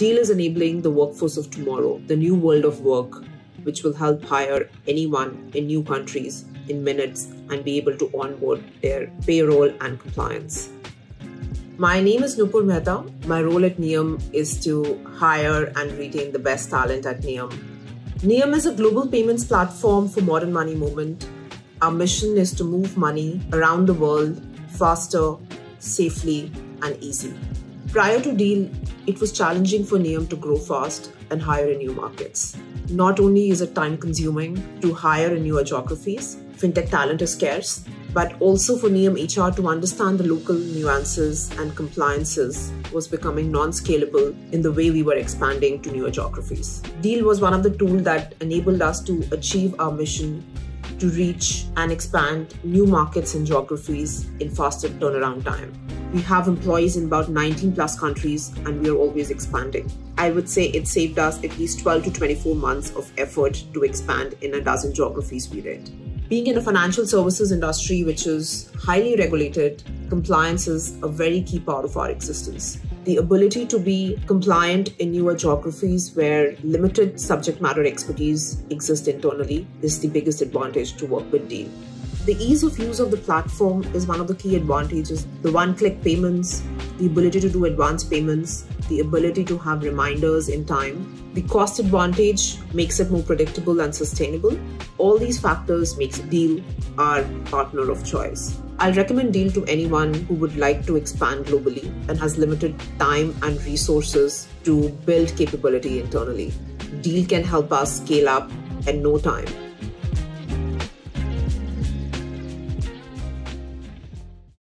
Deal is enabling the workforce of tomorrow, the new world of work, which will help hire anyone in new countries in minutes and be able to onboard their payroll and compliance. My name is Nupur Mehta. My role at Niyam is to hire and retain the best talent at Niyam. Niyam is a global payments platform for modern money movement. Our mission is to move money around the world faster, safely, and easy. Prior to Deal, it was challenging for Niyam to grow fast and hire in new markets. Not only is it time-consuming to hire in newer geographies, fintech talent is scarce, but also for Niyam HR to understand the local nuances and compliances was becoming non-scalable in the way we were expanding to newer geographies. Deal was one of the tools that enabled us to achieve our mission to reach and expand new markets and geographies in faster turnaround time. We have employees in about 19 plus countries and we are always expanding. I would say it saved us at least 12 to 24 months of effort to expand in a dozen geographies we did. Being in a financial services industry which is highly regulated, compliance is a very key part of our existence. The ability to be compliant in newer geographies where limited subject matter expertise exists internally is the biggest advantage to work with Deal. The ease of use of the platform is one of the key advantages. The one-click payments, the ability to do advance payments, the ability to have reminders in time. The cost advantage makes it more predictable and sustainable. All these factors makes Deal our partner of choice. I'll recommend Deal to anyone who would like to expand globally and has limited time and resources to build capability internally. Deal can help us scale up in no time.